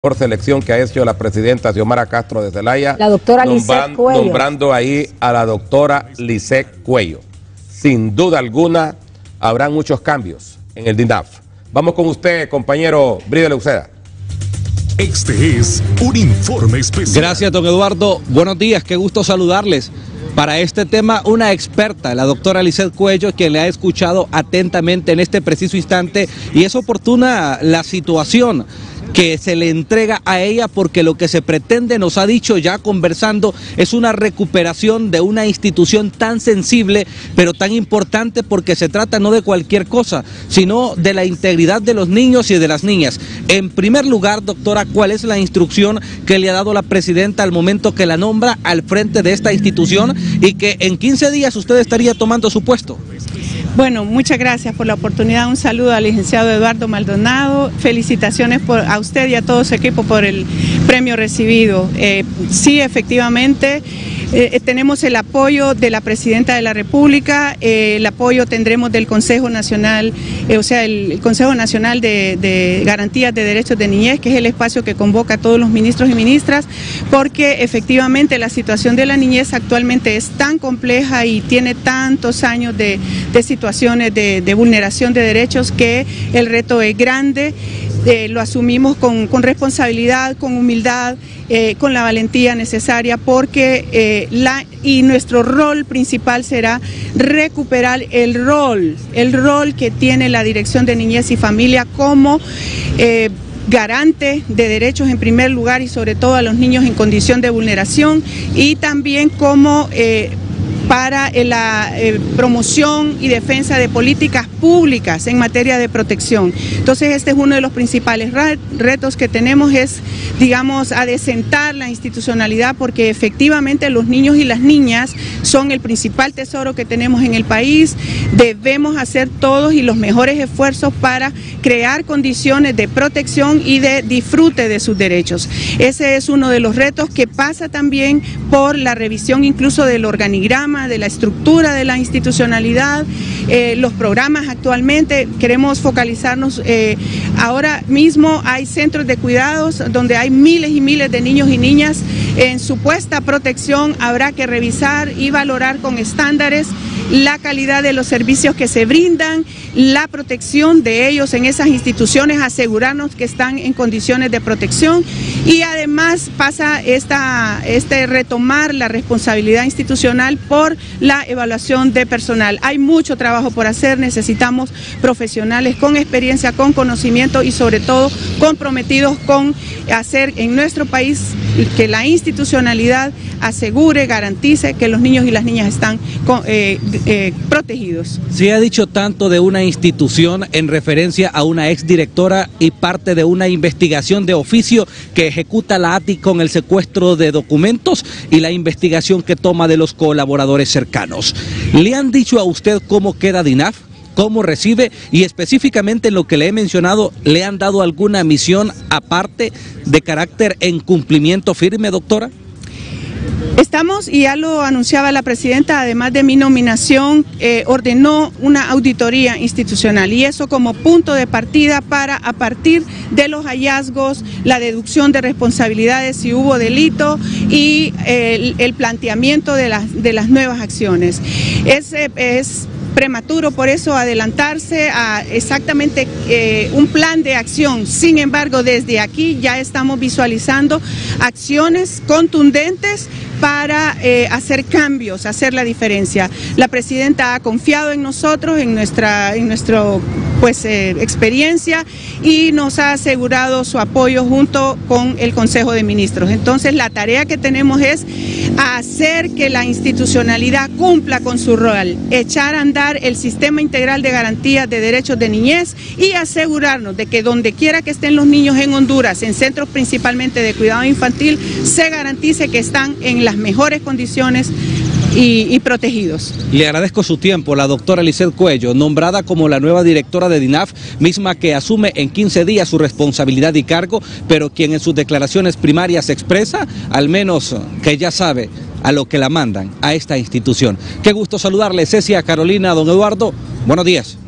Por selección que ha hecho la presidenta Xiomara Castro de Zelaya, la doctora Lisset Cuello, nombrando ahí a la doctora Lisset Cuello. Sin duda alguna habrán muchos cambios en el DINAF. Vamos con usted, compañero Brido Leuceda. Este es un informe especial. Gracias, don Eduardo. Buenos días, qué gusto saludarles. Para este tema, una experta, la doctora Lisset Cuello, quien le ha escuchado atentamente en este preciso instante, y es oportuna la situación que se le entrega a ella, porque lo que se pretende, nos ha dicho ya conversando, es una recuperación de una institución tan sensible, pero tan importante, porque se trata no de cualquier cosa, sino de la integridad de los niños y de las niñas. En primer lugar, doctora, ¿cuál es la instrucción que le ha dado la presidenta al momento que la nombra al frente de esta institución y que en 15 días usted estaría tomando su puesto? Bueno, muchas gracias por la oportunidad. Un saludo al licenciado Eduardo Maldonado. Felicitaciones a usted y a todo su equipo por el premio recibido. Sí, efectivamente, tenemos el apoyo de la Presidenta de la República, el apoyo tendremos del Consejo Nacional, el Consejo Nacional de Garantías de Derechos de Niñez, que es el espacio que convoca a todos los ministros y ministras, porque efectivamente la situación de la niñez actualmente es tan compleja y tiene tantos años de situaciones de vulneración de derechos que el reto es grande. Lo asumimos con responsabilidad, con humildad, con la valentía necesaria, porque y nuestro rol principal será recuperar el rol que tiene la Dirección de Niñez y Familia como garante de derechos en primer lugar, y sobre todo a los niños en condición de vulneración, y también como para la promoción y defensa de políticas públicas en materia de protección. Entonces este es uno de los principales retos que tenemos, es, digamos, adecentar la institucionalidad, porque efectivamente los niños y las niñas son el principal tesoro que tenemos en el país. Debemos hacer todos y los mejores esfuerzos para crear condiciones de protección y de disfrute de sus derechos. Ese es uno de los retos, que pasa también por la revisión incluso del organigrama, de la estructura de la institucionalidad, los programas. Actualmente queremos focalizarnos, ahora mismo hay centros de cuidados donde hay miles y miles de niños y niñas en supuesta protección. Habrá que revisar y valorar con estándares la calidad de los servicios que se brindan, la protección de ellos en esas instituciones, asegurarnos que están en condiciones de protección, y además pasa retomar la responsabilidad institucional por la evaluación de personal. Hay mucho trabajo por hacer, necesitamos profesionales con experiencia, con conocimiento y sobre todo comprometidos con hacer en nuestro país que la institucionalidad asegure, garantice que los niños y las niñas están protegidos. Se ha dicho tanto de una institución en referencia a una exdirectora y parte de una investigación de oficio que ejecuta la ATI con el secuestro de documentos y la investigación que toma de los colaboradores cercanos. ¿Le han dicho a usted cómo queda DINAF? ¿Cómo recibe? Y específicamente en lo que le he mencionado, ¿le han dado alguna misión aparte de carácter en cumplimiento firme, doctora? Estamos, y ya lo anunciaba la presidenta, además de mi nominación, ordenó una auditoría institucional, y eso como punto de partida para, a partir de los hallazgos, la deducción de responsabilidades si hubo delito y el planteamiento de las nuevas acciones. Es prematuro por eso adelantarse a exactamente un plan de acción. Sin embargo, desde aquí ya estamos visualizando acciones contundentes para hacer cambios, hacer la diferencia. La presidenta ha confiado en nosotros, en nuestra experiencia, y nos ha asegurado su apoyo junto con el Consejo de Ministros. Entonces la tarea que tenemos es hacer que la institucionalidad cumpla con su rol, echar a andar el sistema integral de garantías de derechos de niñez y asegurarnos de que donde quiera que estén los niños en Honduras, en centros principalmente de cuidado infantil, se garantice que están en las mejores condiciones y protegidos. Le agradezco su tiempo, la doctora Lisset Cuello, nombrada como la nueva directora de DINAF, misma que asume en 15 días su responsabilidad y cargo, pero quien en sus declaraciones primarias expresa, al menos que ya sabe a lo que la mandan a esta institución. Qué gusto saludarle, Cecia, Carolina, don Eduardo, buenos días.